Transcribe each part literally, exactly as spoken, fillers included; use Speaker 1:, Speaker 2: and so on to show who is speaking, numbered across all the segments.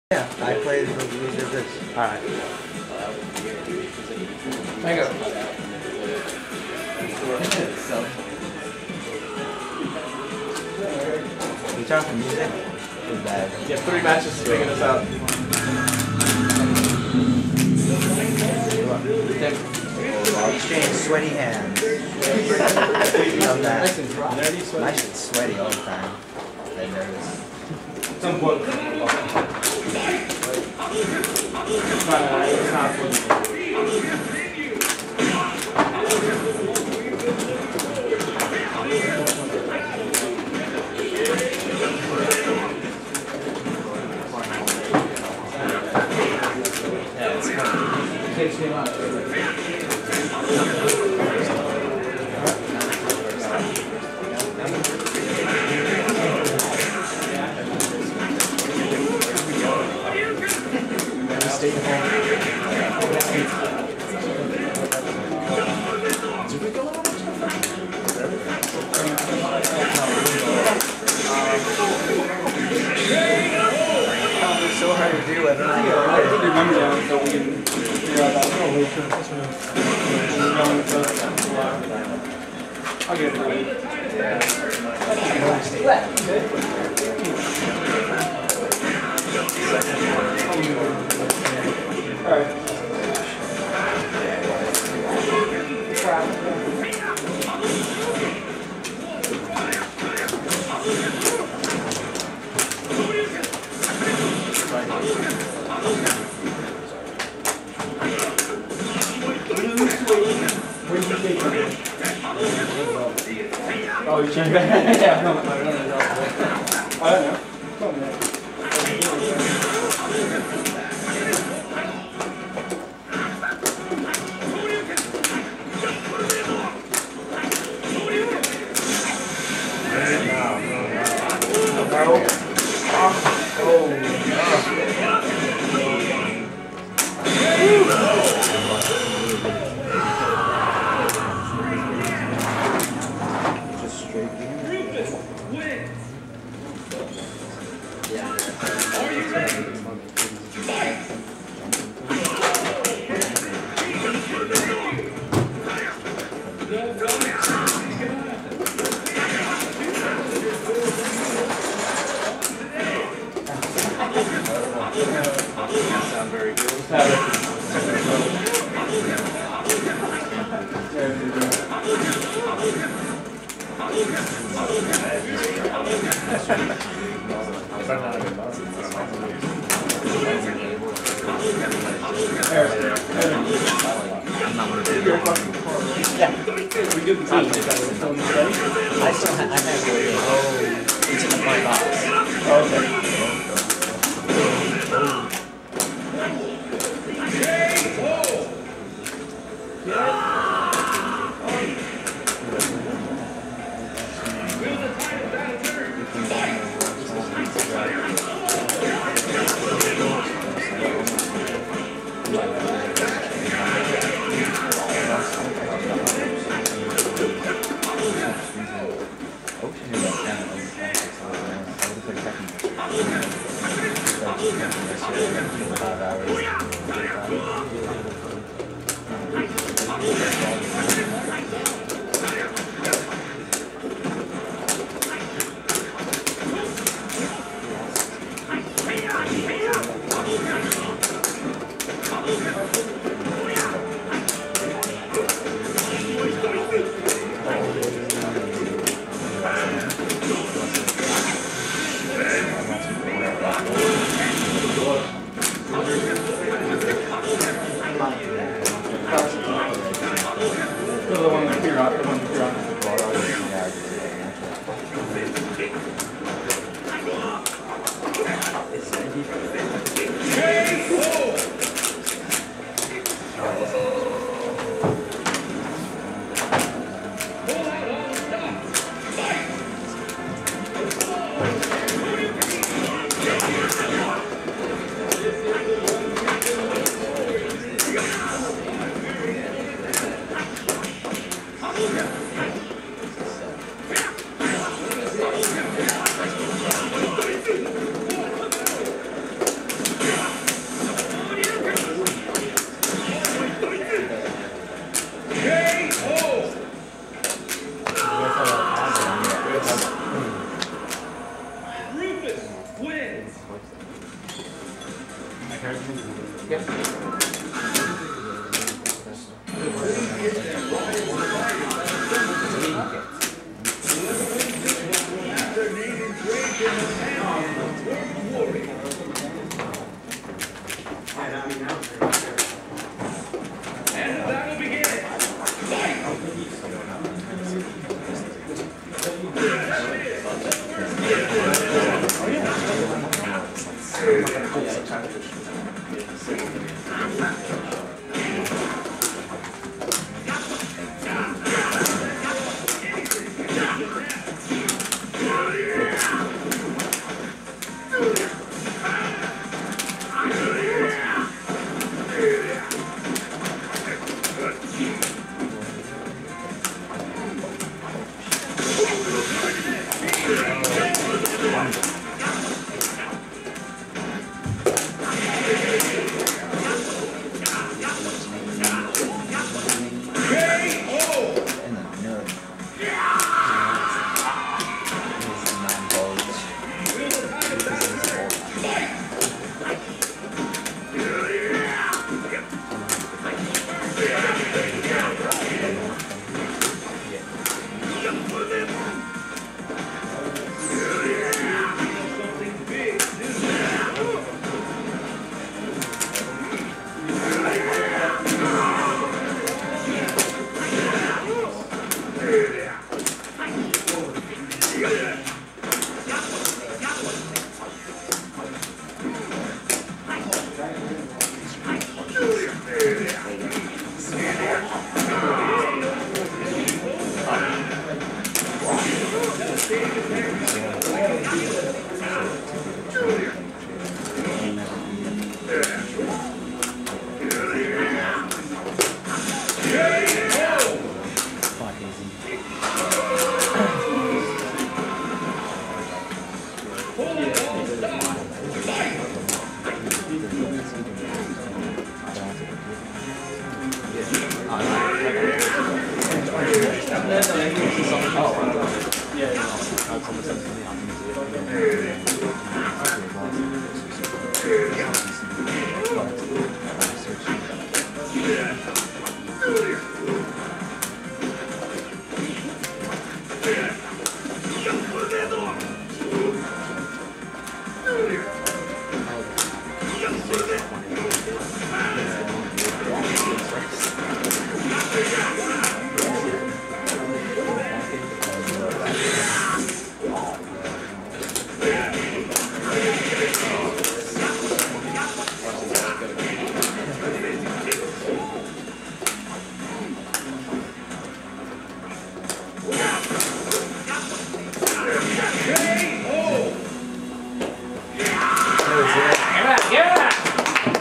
Speaker 1: Yeah, I played the Wizard of this.
Speaker 2: Alright.
Speaker 3: Mango.
Speaker 1: You talking music? Too bad.
Speaker 3: Yeah, three matches to figure this out.
Speaker 1: Exchange sweaty hands. Love that. My shit's sweaty all the time. I'm nervous.
Speaker 3: Some point. It's not, it's not funny.
Speaker 1: Yeah, it's fun.
Speaker 3: Takes me out.
Speaker 1: Stay home.
Speaker 3: Did we go on?
Speaker 1: It's so hard to do. I don't know.
Speaker 3: I didn't remember that until we figure out that. Oh, wait, sure. I'll get it right. Alright. Where did you take it? Oh, you changed that? Yeah, no, no, no, no, no. I don't know. Come on, man.
Speaker 1: Sound very good. Yeah.
Speaker 3: We did the team. I
Speaker 1: still have, I have oh, it's in the front box.
Speaker 3: Oh, okay. Yep.
Speaker 2: And that'll begin.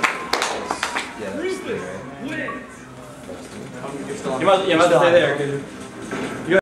Speaker 3: You must, you must stay there.